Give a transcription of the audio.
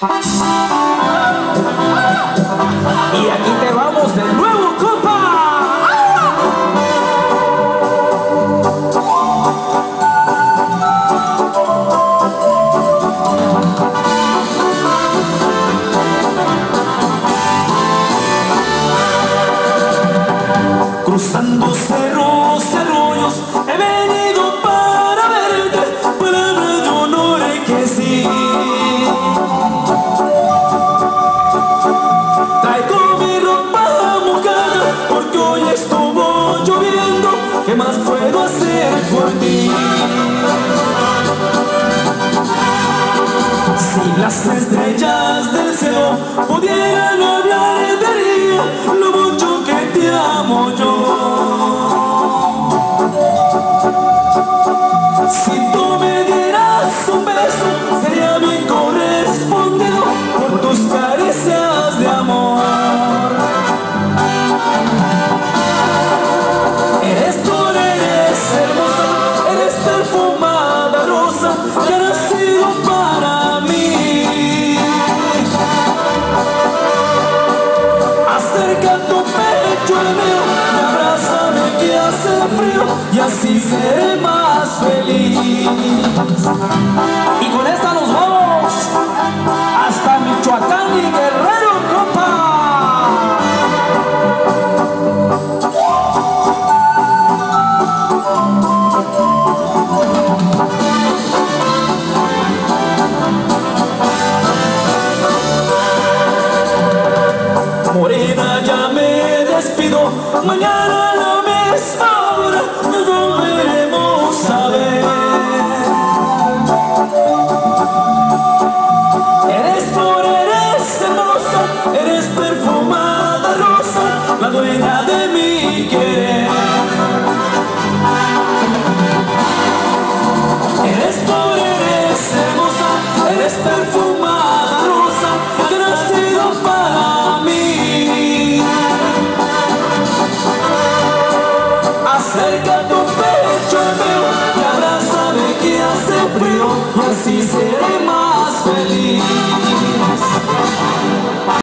Y aquí te vamos de nuevo, compa. Cruzando cerros y arroyos he venido para verte, palabra de honor que sí. Traigo mi ropa mojada porque hoy estuvo lloviendo. ¿Qué más puedo hacer por ti? Si las estrellas del cielo pudieran hablar, diría lo mucho que te amo yo. Si tú me dieras un beso, sería bien correspondido por tus caricias de amor. Eres flor, eres hermosa, eres perfumada rosa que ha nacido para mí. Acerca tu pecho al mío y abrázame que hace frío y así seré más feliz. Y con esta nos vamos hasta Michoacán y Guerrero, compa. Morena, ya me despido, mañana a la misma hora nos volveremos a ver. Eres flor, eres hermosa, eres perfumada rosa, la dueña de